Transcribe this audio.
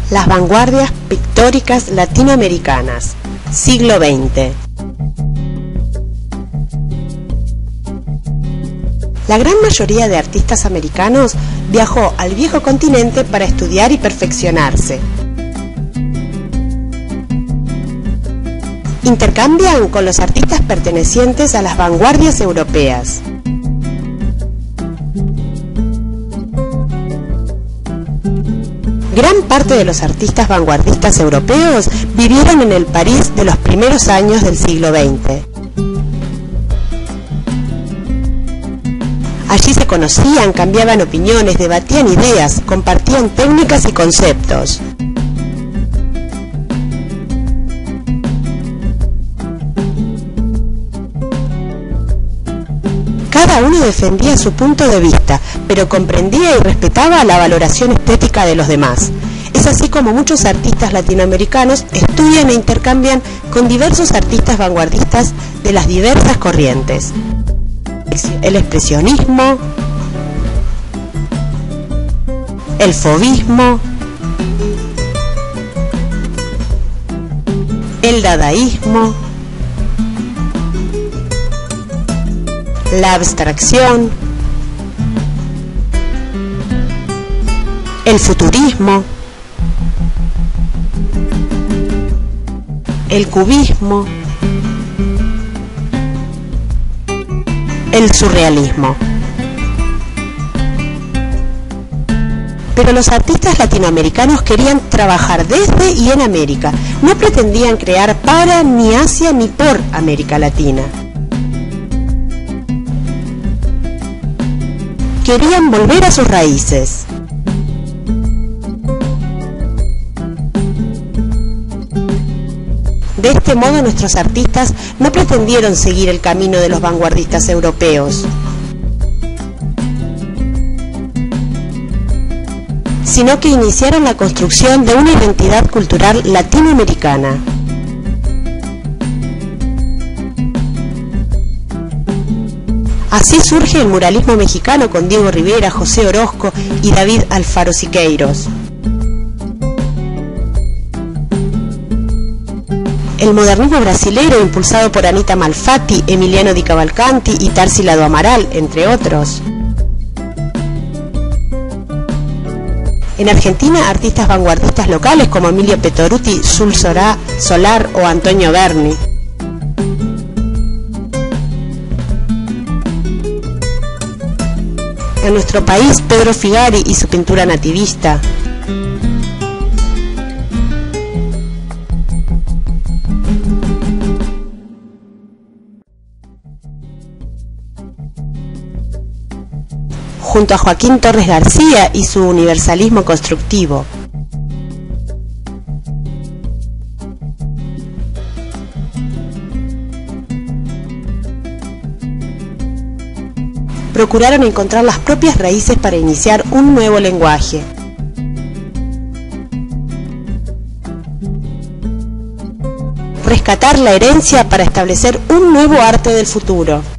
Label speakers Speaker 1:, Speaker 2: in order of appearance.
Speaker 1: Las vanguardias pictóricas latinoamericanas, siglo XX. La gran mayoría de artistas americanos viajó al viejo continente para estudiar y perfeccionarse. Intercambian con los artistas pertenecientes a las vanguardias europeas. Gran parte de los artistas vanguardistas europeos vivieron en el París de los primeros años del siglo XX. Allí se conocían, cambiaban opiniones, debatían ideas, compartían técnicas y conceptos. Cada uno defendía su punto de vista, pero comprendía y respetaba la valoración estética de los demás. Es así como muchos artistas latinoamericanos estudian e intercambian con diversos artistas vanguardistas de las diversas corrientes. El expresionismo, el fauvismo, el dadaísmo, la abstracción, el futurismo, el cubismo, el surrealismo. Pero los artistas latinoamericanos querían trabajar desde y en América, no pretendían crear para, ni hacia, ni por América Latina. Querían volver a sus raíces. De este modo, nuestros artistas no pretendieron seguir el camino de los vanguardistas europeos, sino que iniciaron la construcción de una identidad cultural latinoamericana. Así surge el muralismo mexicano con Diego Rivera, José Orozco y David Alfaro Siqueiros. El modernismo brasileño, impulsado por Anita Malfatti, Emiliano Di Cavalcanti y Tarsila do Amaral, entre otros. En Argentina, artistas vanguardistas locales como Emilio Petoruti, Sul Solar o Antonio Berni. En nuestro país, Pedro Figari y su pintura nativista. Junto a Joaquín Torres García y su universalismo constructivo. Procuraron encontrar las propias raíces para iniciar un nuevo lenguaje. Rescatar la herencia para establecer un nuevo arte del futuro.